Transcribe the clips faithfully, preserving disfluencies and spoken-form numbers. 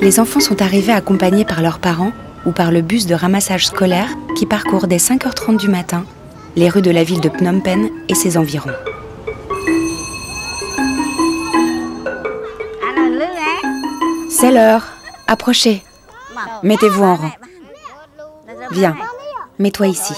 Les enfants sont arrivés accompagnés par leurs parents ou par le bus de ramassage scolaire qui parcourt dès cinq heures trente du matin les rues de la ville de Phnom Penh et ses environs. C'est l'heure. Approchez. Mettez-vous en rang. Viens, mets-toi ici.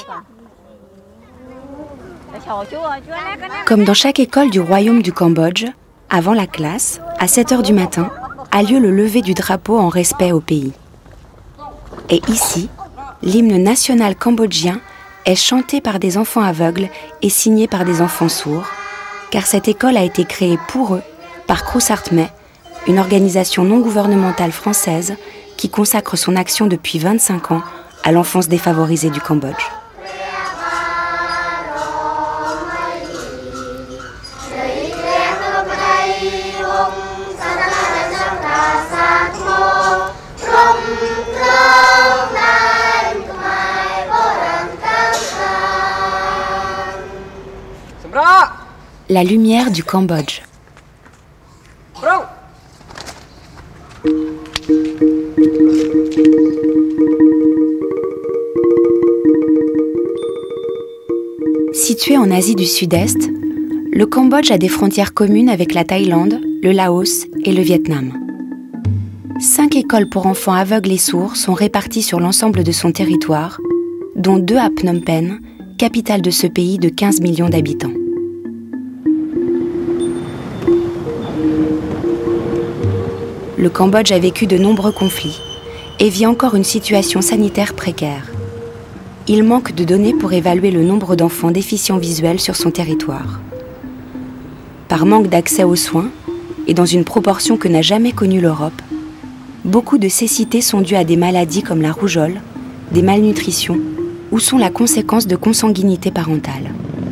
Comme dans chaque école du royaume du Cambodge, avant la classe, à sept heures du matin, a lieu le lever du drapeau en respect au pays. Et ici, l'hymne national cambodgien est chanté par des enfants aveugles et signé par des enfants sourds, car cette école a été créée pour eux par Krusartmay, une organisation non gouvernementale française qui consacre son action depuis vingt-cinq ans à l'enfance défavorisée du Cambodge. La lumière du Cambodge. Situé en Asie du Sud-Est, le Cambodge a des frontières communes avec la Thaïlande, le Laos et le Vietnam. Cinq écoles pour enfants aveugles et sourds sont réparties sur l'ensemble de son territoire, dont deux à Phnom Penh, capitale de ce pays de quinze millions d'habitants. Le Cambodge a vécu de nombreux conflits et vit encore une situation sanitaire précaire. Il manque de données pour évaluer le nombre d'enfants déficients visuels sur son territoire. Par manque d'accès aux soins, et dans une proportion que n'a jamais connue l'Europe, beaucoup de cécités sont dues à des maladies comme la rougeole, des malnutritions ou sont la conséquence de consanguinité parentale.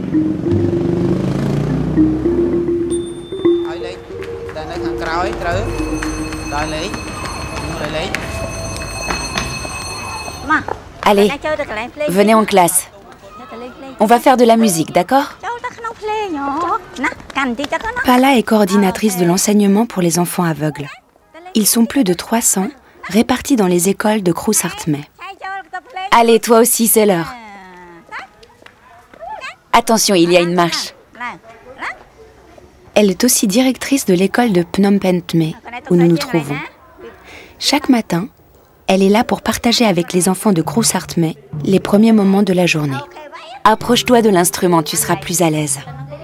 Allez, venez en classe. On va faire de la musique, d'accord? Pala est coordinatrice de l'enseignement pour les enfants aveugles. Ils sont plus de trois cents, répartis dans les écoles de Krusartmay. Allez, toi aussi, c'est l'heure. Attention, il y a une marche. Elle est aussi directrice de l'école de Phnom Penh Tmé, où nous nous trouvons. Chaque matin, elle est là pour partager avec les enfants de Krusartmay les premiers moments de la journée. Approche-toi de l'instrument, tu seras plus à l'aise.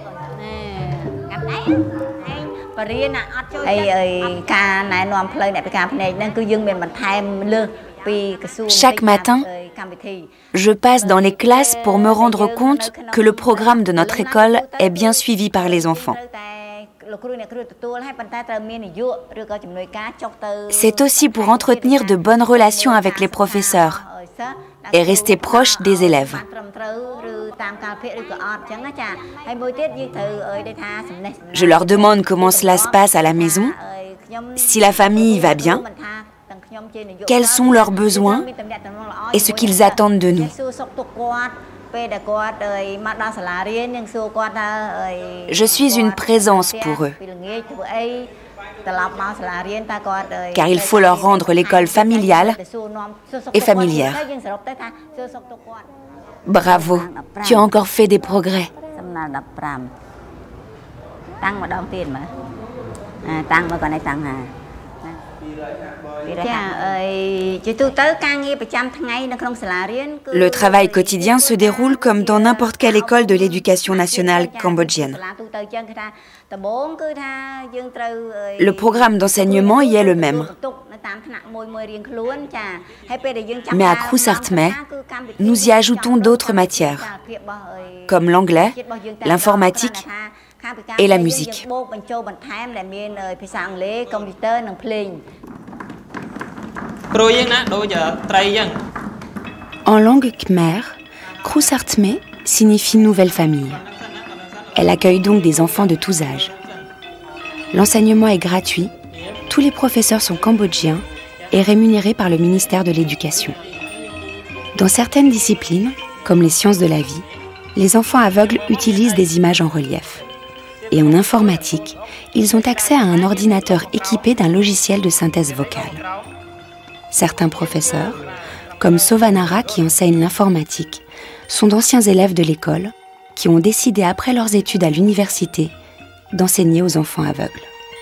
Chaque matin, je passe dans les classes pour me rendre compte que le programme de notre école est bien suivi par les enfants. C'est aussi pour entretenir de bonnes relations avec les professeurs et rester proche des élèves. Je leur demande comment cela se passe à la maison, si la famille va bien, quels sont leurs besoins et ce qu'ils attendent de nous. Je suis une présence pour eux, car il faut leur rendre l'école familiale et familière. Bravo, tu as encore fait des progrès. Le travail quotidien se déroule comme dans n'importe quelle école de l'éducation nationale cambodgienne. Le programme d'enseignement y est le même. Mais à Krusartmay, nous y ajoutons d'autres matières, comme l'anglais, l'informatique et la musique. En langue khmer, Krusartmay signifie nouvelle famille. Elle accueille donc des enfants de tous âges. L'enseignement est gratuit, tous les professeurs sont cambodgiens et rémunérés par le ministère de l'Éducation. Dans certaines disciplines, comme les sciences de la vie, les enfants aveugles utilisent des images en relief. Et en informatique, ils ont accès à un ordinateur équipé d'un logiciel de synthèse vocale. Certains professeurs, comme Sovanara qui enseigne l'informatique, sont d'anciens élèves de l'école qui ont décidé après leurs études à l'université d'enseigner aux enfants aveugles.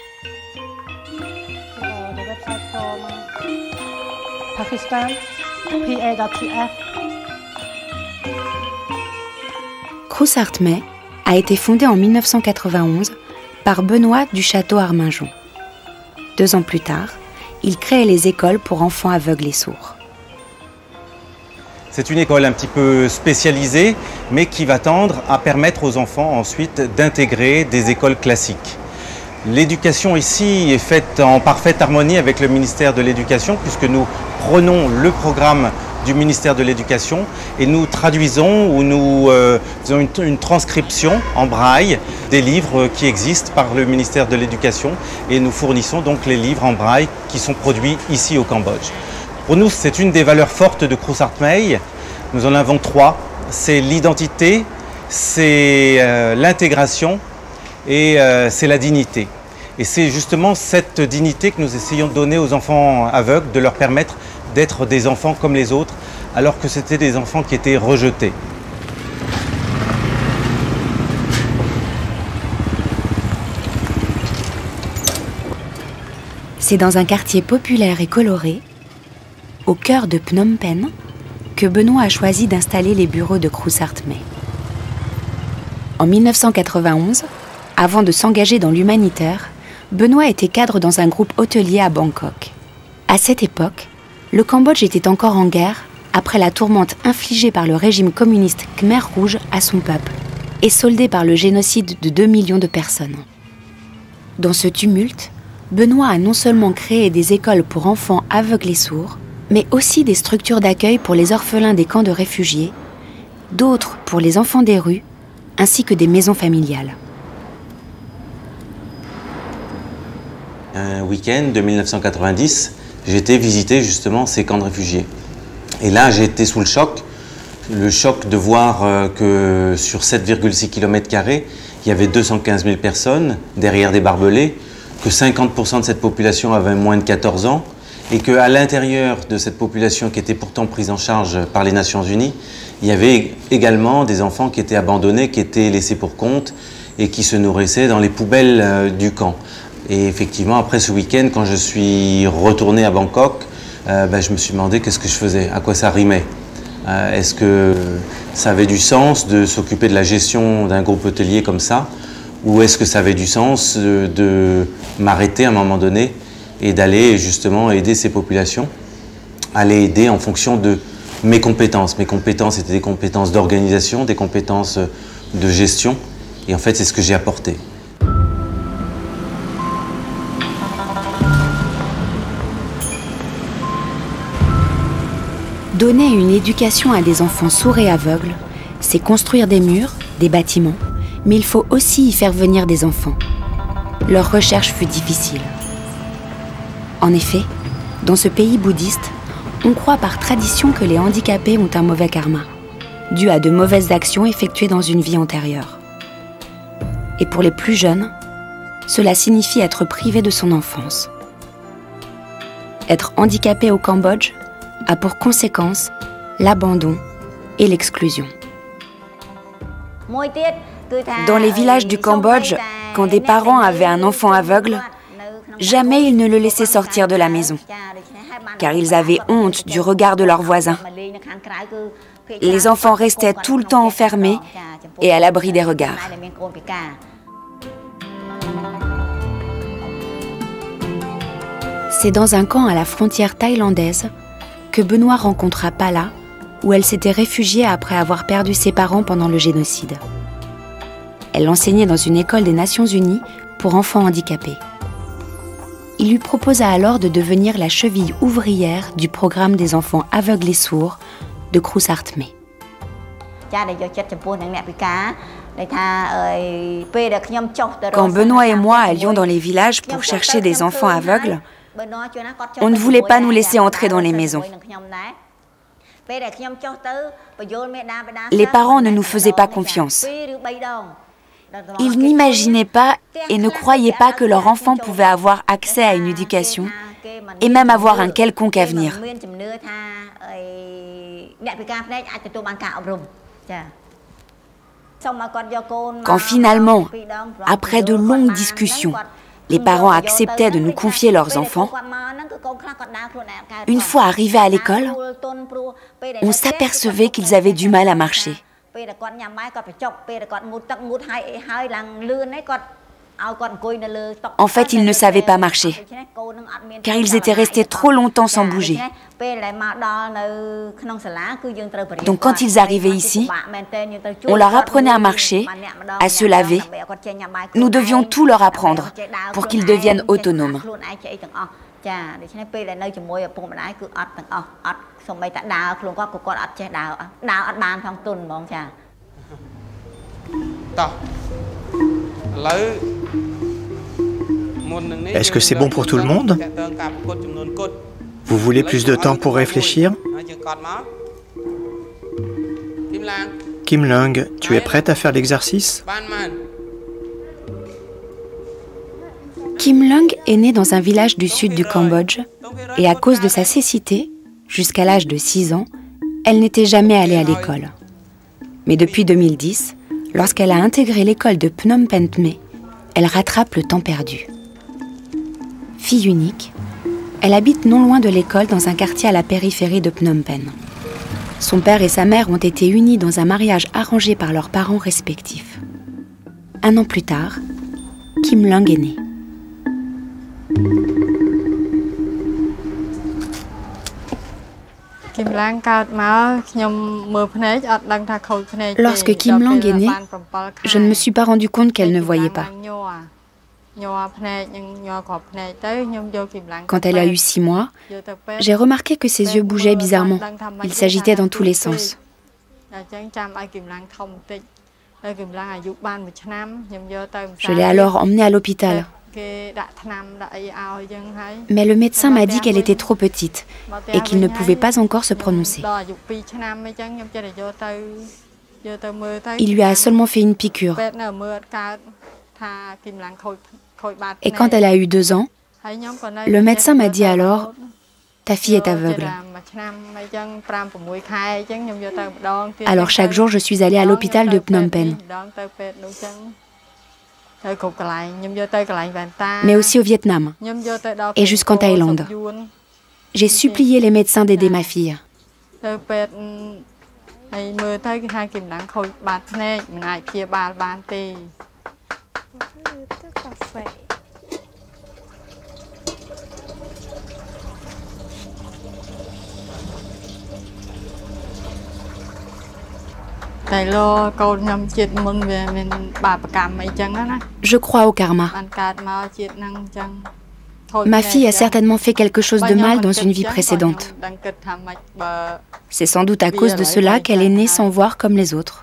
Crous Artmet a été fondé en mille neuf cent quatre-vingt-onze par Benoît du Château-Arminjon. Deux ans plus tard, il crée les écoles pour enfants aveugles et sourds. C'est une école un petit peu spécialisée, mais qui va tendre à permettre aux enfants ensuite d'intégrer des écoles classiques. L'éducation ici est faite en parfaite harmonie avec le ministère de l'Éducation, puisque nous prenons le programme du ministère de l'Éducation et nous traduisons ou nous euh, faisons une, une transcription en braille des livres qui existent par le ministère de l'Éducation et nous fournissons donc les livres en braille qui sont produits ici au Cambodge. Pour nous, c'est une des valeurs fortes de Crous Artmet. Nous en avons trois. C'est l'identité, c'est euh, l'intégration et euh, c'est la dignité. Et c'est justement cette dignité que nous essayons de donner aux enfants aveugles, de leur permettre d'être des enfants comme les autres, alors que c'était des enfants qui étaient rejetés. C'est dans un quartier populaire et coloré, au cœur de Phnom Penh, que Benoît a choisi d'installer les bureaux de Crous Artmet. En mille neuf cent quatre-vingt-onze, avant de s'engager dans l'humanitaire, Benoît était cadre dans un groupe hôtelier à Bangkok. À cette époque, le Cambodge était encore en guerre après la tourmente infligée par le régime communiste Khmer Rouge à son peuple et soldée par le génocide de deux millions de personnes. Dans ce tumulte, Benoît a non seulement créé des écoles pour enfants aveugles et sourds, mais aussi des structures d'accueil pour les orphelins des camps de réfugiés, d'autres pour les enfants des rues, ainsi que des maisons familiales. Un week-end de mille neuf cent quatre-vingt-dix, j'ai été visiter justement ces camps de réfugiés. Et là, j'ai été sous le choc, le choc de voir euh, que sur sept virgule six kilomètres carrés, il y avait deux cent quinze mille personnes derrière des barbelés, que cinquante pour cent de cette population avait moins de quatorze ans, et qu'à l'intérieur de cette population qui était pourtant prise en charge par les Nations Unies, il y avait également des enfants qui étaient abandonnés, qui étaient laissés pour compte et qui se nourrissaient dans les poubelles euh, du camp. Et effectivement, après ce week-end, quand je suis retourné à Bangkok, euh, ben, je me suis demandé qu'est-ce que je faisais, à quoi ça rimait. Euh, Est-ce que ça avait du sens de s'occuper de la gestion d'un groupe hôtelier comme ça, ou est-ce que ça avait du sens de, de m'arrêter à un moment donné et d'aller justement aider ces populations, à les aider en fonction de mes compétences. Mes compétences étaient des compétences d'organisation, des compétences de gestion, et en fait, c'est ce que j'ai apporté. Donner une éducation à des enfants sourds et aveugles, c'est construire des murs, des bâtiments, mais il faut aussi y faire venir des enfants. Leur recherche fut difficile. En effet, dans ce pays bouddhiste, on croit par tradition que les handicapés ont un mauvais karma, dû à de mauvaises actions effectuées dans une vie antérieure. Et pour les plus jeunes, cela signifie être privé de son enfance. Être handicapé au Cambodge a pour conséquence l'abandon et l'exclusion. Dans les villages du Cambodge, quand des parents avaient un enfant aveugle, jamais ils ne le laissaient sortir de la maison, car ils avaient honte du regard de leurs voisins. Les enfants restaient tout le temps enfermés et à l'abri des regards. C'est dans un camp à la frontière thaïlandaise que Benoît rencontra Pala, où elle s'était réfugiée après avoir perdu ses parents pendant le génocide. Elle enseignait dans une école des Nations Unies pour enfants handicapés. Il lui proposa alors de devenir la cheville ouvrière du programme des enfants aveugles et sourds de Crous Artmet. Quand Benoît et moi allions dans les villages pour chercher des enfants aveugles, on ne voulait pas nous laisser entrer dans les maisons. Les parents ne nous faisaient pas confiance. Ils n'imaginaient pas et ne croyaient pas que leur enfant pouvait avoir accès à une éducation et même avoir un quelconque avenir. Quand finalement, après de longues discussions, les parents acceptaient de nous confier leurs enfants, une fois arrivés à l'école, on s'apercevait qu'ils avaient du mal à marcher. En fait, ils ne savaient pas marcher, car ils étaient restés trop longtemps sans bouger. Donc quand ils arrivaient ici, on leur apprenait à marcher, à se laver. Nous devions tout leur apprendre pour qu'ils deviennent autonomes. Est-ce que c'est bon pour tout le monde? Vous voulez plus de temps pour réfléchir? Kim Leung, tu es prête à faire l'exercice? Kim Leung est née dans un village du sud du Cambodge et à cause de sa cécité, jusqu'à l'âge de six ans, elle n'était jamais allée à l'école. Mais depuis deux mille dix, lorsqu'elle a intégré l'école de Phnom Penh, elle rattrape le temps perdu. Fille unique, elle habite non loin de l'école dans un quartier à la périphérie de Phnom Penh. Son père et sa mère ont été unis dans un mariage arrangé par leurs parents respectifs. Un an plus tard, Kim Leung est née. Lorsque Kim Leung est née, je ne me suis pas rendu compte qu'elle ne voyait pas. Quand elle a eu six mois, j'ai remarqué que ses yeux bougeaient bizarrement. Ils s'agitaient dans tous les sens. Je l'ai alors emmenée à l'hôpital. Mais le médecin m'a dit qu'elle était trop petite et qu'il ne pouvait pas encore se prononcer. Il lui a seulement fait une piqûre. Et quand elle a eu deux ans, le médecin m'a dit alors « Ta fille est aveugle ». Alors chaque jour, je suis allée à l'hôpital de Phnom Penh, mais aussi au Vietnam et jusqu'en Thaïlande. J'ai supplié les médecins d'aider ma fille. Je crois au karma. Ma fille a certainement fait quelque chose de mal dans une vie précédente. C'est sans doute à cause de cela qu'elle est née sans voir comme les autres.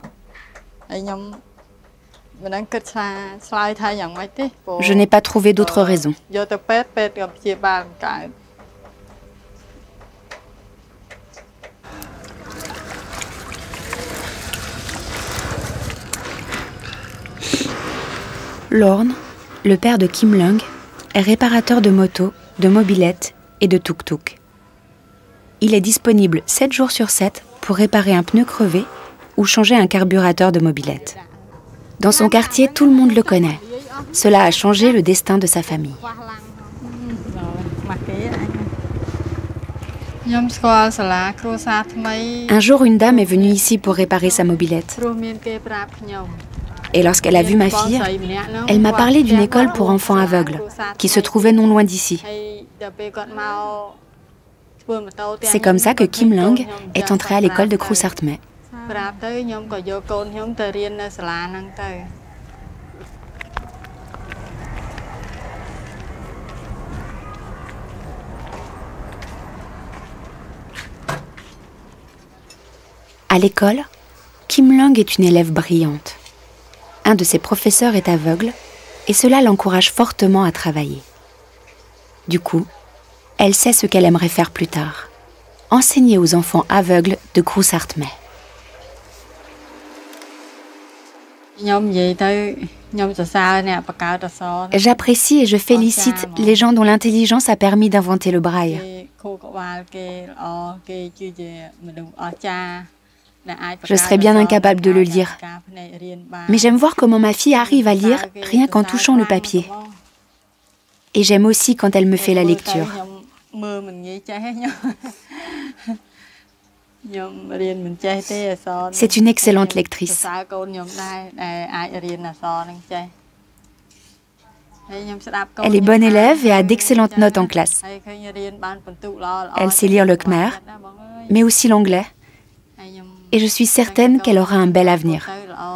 Je n'ai pas trouvé d'autre raison. Lorne, le père de Kim Leung, est réparateur de motos, de mobylettes et de tuk-tuk. Il est disponible sept jours sur sept pour réparer un pneu crevé ou changer un carburateur de mobylette. Dans son quartier, tout le monde le connaît. Cela a changé le destin de sa famille. Un jour, une dame est venue ici pour réparer sa mobylette. Et lorsqu'elle a vu ma fille, elle m'a parlé d'une école pour enfants aveugles, qui se trouvait non loin d'ici. C'est comme ça que Kim Leung est entrée à l'école de Kroo Sartmay. À l'école, Kim Leung est une élève brillante. Un de ses professeurs est aveugle et cela l'encourage fortement à travailler. Du coup, elle sait ce qu'elle aimerait faire plus tard, enseigner aux enfants aveugles de Kroo Sartmay. J'apprécie et je félicite les gens dont l'intelligence a permis d'inventer le braille. Je serais bien incapable de le lire. Mais j'aime voir comment ma fille arrive à lire rien qu'en touchant le papier. Et j'aime aussi quand elle me fait la lecture. C'est une excellente lectrice. Elle est bonne élève et a d'excellentes notes en classe. Elle sait lire le khmer, mais aussi l'anglais. Et je suis certaine qu'elle aura un bel avenir.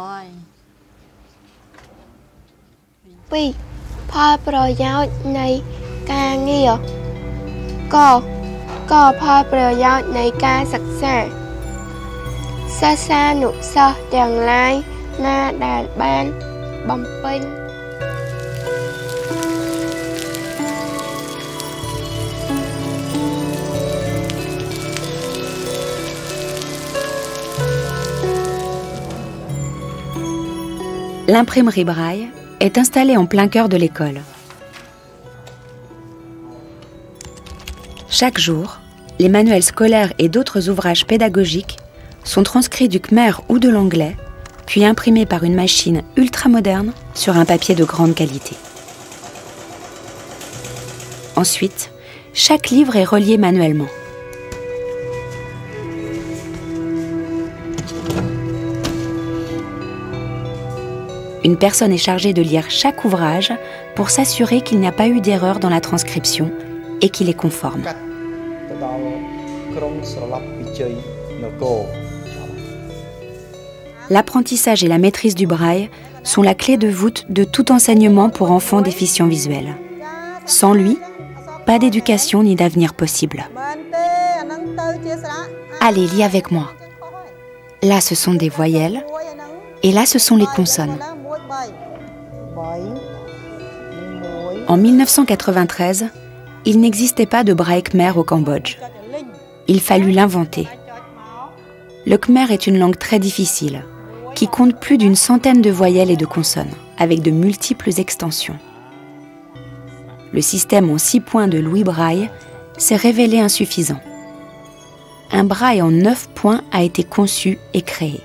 Oui. ផលប្រយោជន៍នៃការងារក៏ក៏ផលប្រយោជន៍នៃការសិក្សាសិស្សានុសិស្សទាំងឡាយណាដែលបានបំពេញ L'imprimerie Braille est installée en plein cœur de l'école. Chaque jour, les manuels scolaires et d'autres ouvrages pédagogiques sont transcrits du khmer ou de l'anglais, puis imprimés par une machine ultramoderne sur un papier de grande qualité. Ensuite, chaque livre est relié manuellement. Une personne est chargée de lire chaque ouvrage pour s'assurer qu'il n'y a pas eu d'erreur dans la transcription et qu'il est conforme. L'apprentissage et la maîtrise du braille sont la clé de voûte de tout enseignement pour enfants déficients visuels. Sans lui, pas d'éducation ni d'avenir possible. Allez, lis avec moi. Là, ce sont des voyelles et là, ce sont les consonnes. En mille neuf cent quatre-vingt-treize, il n'existait pas de braille khmer au Cambodge. Il fallut l'inventer. Le khmer est une langue très difficile, qui compte plus d'une centaine de voyelles et de consonnes, avec de multiples extensions. Le système en six points de Louis Braille s'est révélé insuffisant. Un braille en neuf points a été conçu et créé.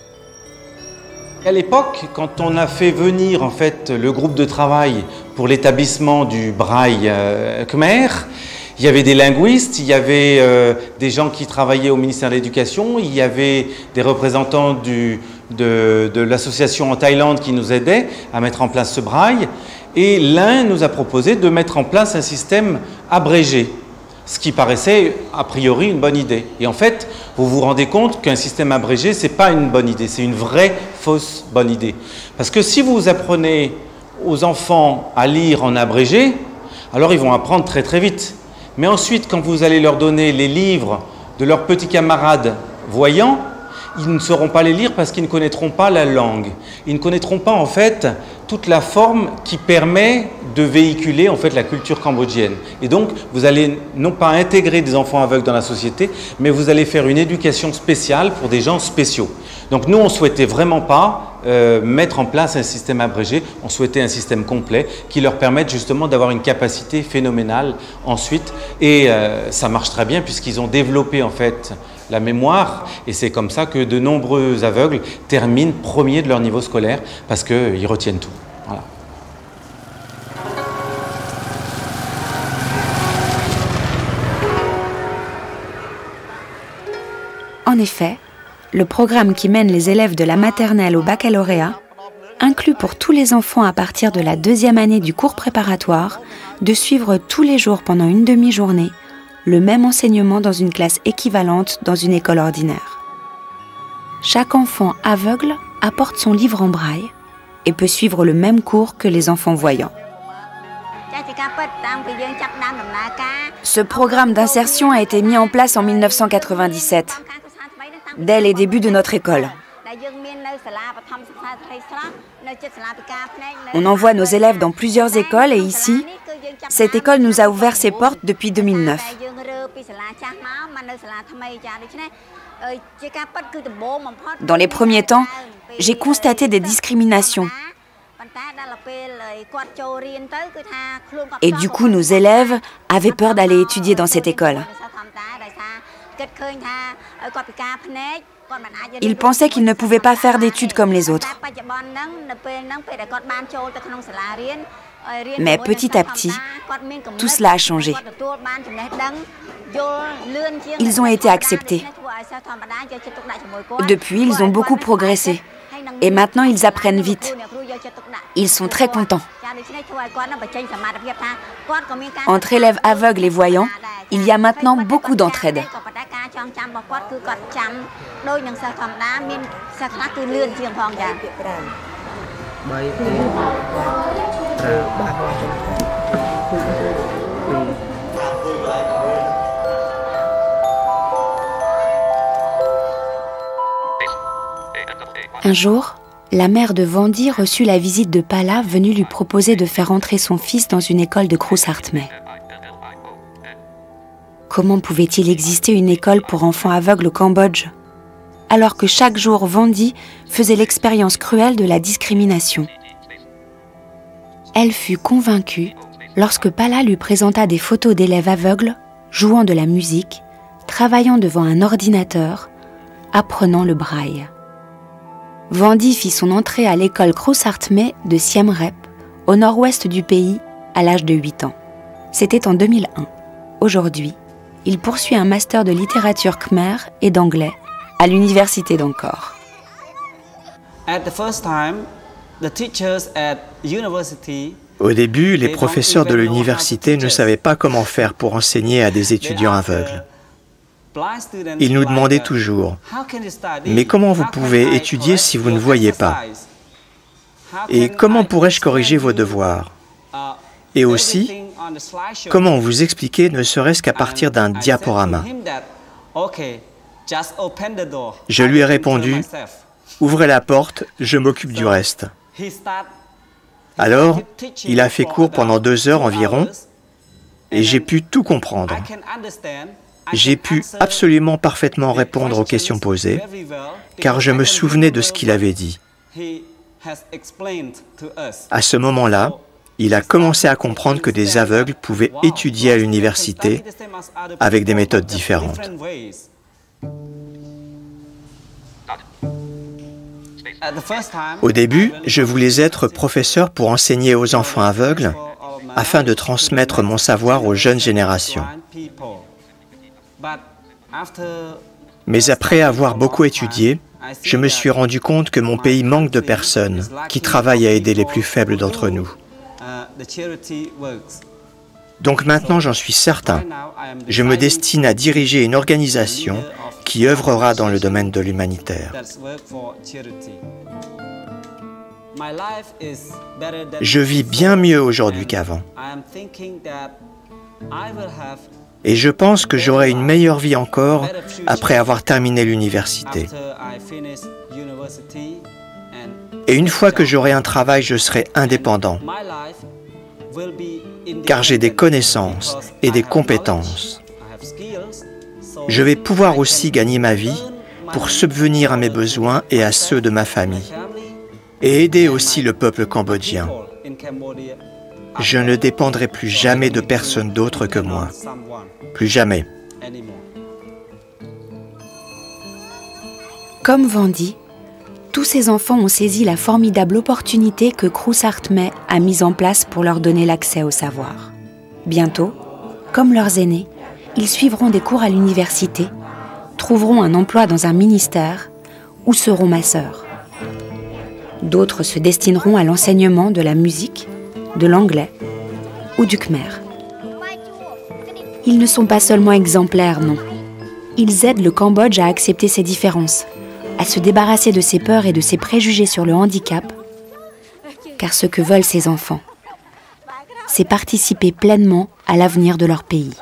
À l'époque, quand on a fait venir en fait le groupe de travail pour l'établissement du braille euh, khmer, il y avait des linguistes, il y avait euh, des gens qui travaillaient au ministère de l'Éducation, il y avait des représentants du, de, de l'association en Thaïlande qui nous aidaient à mettre en place ce braille. Et l'un nous a proposé de mettre en place un système abrégé, ce qui paraissait a priori une bonne idée. Et en fait, vous vous rendez compte qu'un système abrégé, ce n'est pas une bonne idée, c'est une vraie fausse bonne idée. Parce que si vous apprenez aux enfants à lire en abrégé, alors ils vont apprendre très très vite. Mais ensuite, quand vous allez leur donner les livres de leurs petits camarades voyants, ils ne sauront pas les lire parce qu'ils ne connaîtront pas la langue. Ils ne connaîtront pas en fait toute la forme qui permet de véhiculer en fait la culture cambodgienne. Et donc vous allez non pas intégrer des enfants aveugles dans la société, mais vous allez faire une éducation spéciale pour des gens spéciaux. Donc nous on souhaitait vraiment pas euh, mettre en place un système abrégé, on souhaitait un système complet qui leur permette justement d'avoir une capacité phénoménale ensuite. Et euh, ça marche très bien puisqu'ils ont développé en fait la mémoire, et c'est comme ça que de nombreux aveugles terminent premier de leur niveau scolaire parce qu'ils retiennent tout. Voilà. En effet, le programme qui mène les élèves de la maternelle au baccalauréat inclut pour tous les enfants à partir de la deuxième année du cours préparatoire de suivre tous les jours pendant une demi-journée le même enseignement dans une classe équivalente dans une école ordinaire. Chaque enfant aveugle apporte son livre en braille et peut suivre le même cours que les enfants voyants. Ce programme d'insertion a été mis en place en mille neuf cent quatre-vingt-dix-sept, dès les débuts de notre école. On envoie nos élèves dans plusieurs écoles et ici, cette école nous a ouvert ses portes depuis deux mille neuf. Dans les premiers temps, j'ai constaté des discriminations. Et du coup, nos élèves avaient peur d'aller étudier dans cette école. Ils pensaient qu'ils ne pouvaient pas faire d'études comme les autres. Mais petit à petit, tout cela a changé. Ils ont été acceptés. Depuis, ils ont beaucoup progressé. Et maintenant, ils apprennent vite. Ils sont très contents. Entre élèves aveugles et voyants, il y a maintenant beaucoup d'entraide. Un jour, la mère de Vandy reçut la visite de Pala venue lui proposer de faire entrer son fils dans une école de Krusartmé. Comment pouvait-il exister une école pour enfants aveugles au Cambodge, alors que chaque jour Vandy faisait l'expérience cruelle de la discrimination? Elle fut convaincue lorsque Pala lui présenta des photos d'élèves aveugles jouant de la musique, travaillant devant un ordinateur, apprenant le braille. Vandy fit son entrée à l'école Krusartmé de Siem Reap, au nord-ouest du pays, à l'âge de huit ans. C'était en deux mille un. Aujourd'hui, il poursuit un master de littérature khmer et d'anglais à l'université d'Angkor. Au début, les professeurs de l'université ne savaient pas comment faire pour enseigner à des étudiants aveugles. Ils nous demandaient toujours, « Mais comment vous pouvez étudier si vous ne voyez pas? Et comment pourrais-je corriger vos devoirs? Et aussi, comment vous expliquer ne serait-ce qu'à partir d'un diaporama ?» Je lui ai répondu, « Ouvrez la porte, je m'occupe du reste. » Alors, il a fait cours pendant deux heures environ, et j'ai pu tout comprendre. J'ai pu absolument parfaitement répondre aux questions posées, car je me souvenais de ce qu'il avait dit. À ce moment-là, il a commencé à comprendre que des aveugles pouvaient étudier à l'université avec des méthodes différentes. Au début, je voulais être professeur pour enseigner aux enfants aveugles afin de transmettre mon savoir aux jeunes générations. Mais après avoir beaucoup étudié, je me suis rendu compte que mon pays manque de personnes qui travaillent à aider les plus faibles d'entre nous. Donc maintenant, j'en suis certain, je me destine à diriger une organisation qui œuvrera dans le domaine de l'humanitaire. Je vis bien mieux aujourd'hui qu'avant. Et je pense que j'aurai une meilleure vie encore après avoir terminé l'université. Et une fois que j'aurai un travail, je serai indépendant, car j'ai des connaissances et des compétences. Je vais pouvoir aussi gagner ma vie pour subvenir à mes besoins et à ceux de ma famille, et aider aussi le peuple cambodgien. Je ne dépendrai plus jamais de personne d'autre que moi. Plus jamais. Comme Vandy, tous ces enfants ont saisi la formidable opportunité que Krusartmé a mise en place pour leur donner l'accès au savoir. Bientôt, comme leurs aînés, ils suivront des cours à l'université, trouveront un emploi dans un ministère ou seront masseurs. D'autres se destineront à l'enseignement de la musique, de l'anglais ou du khmer. Ils ne sont pas seulement exemplaires, non. Ils aident le Cambodge à accepter ses différences, à se débarrasser de ses peurs et de ses préjugés sur le handicap, car ce que veulent ces enfants, c'est participer pleinement à l'avenir de leur pays.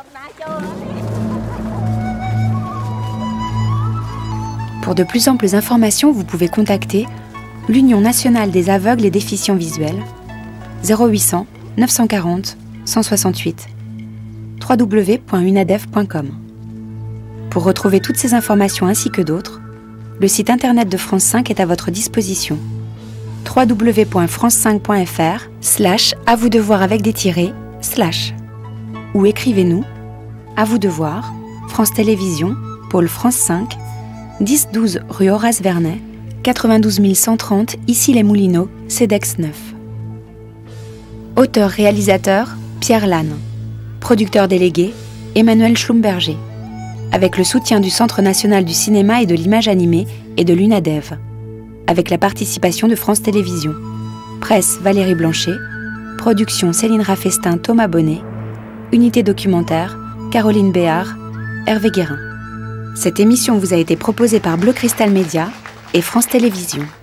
Pour de plus amples informations, vous pouvez contacter l'Union nationale des aveugles et déficients visuels, zéro huit cents neuf cent quarante cent soixante-huit, w w w point unadef point com. Pour retrouver toutes ces informations ainsi que d'autres, le site internet de France cinq est à votre disposition. w w w point france cinq point f r slash à vous de voir avec des tirets slash ou écrivez-nous à vous de voir, France Télévisions, pôle France cinq, dix douze rue Horace Vernet, quatre-vingt-douze mille cent trente Issy-les-Moulineaux, Cedex neuf. Auteur-réalisateur Pierre Lannes. Producteur délégué Emmanuel Schlumberger. Avec le soutien du Centre national du cinéma et de l'image animée et de l'UNADEV. Avec la participation de France Télévisions. Presse Valérie Blanchet. Production Céline Raffestin, Thomas Bonnet. Unité documentaire Caroline Béard, Hervé Guérin. Cette émission vous a été proposée par Bleu Cristal Média et France Télévisions.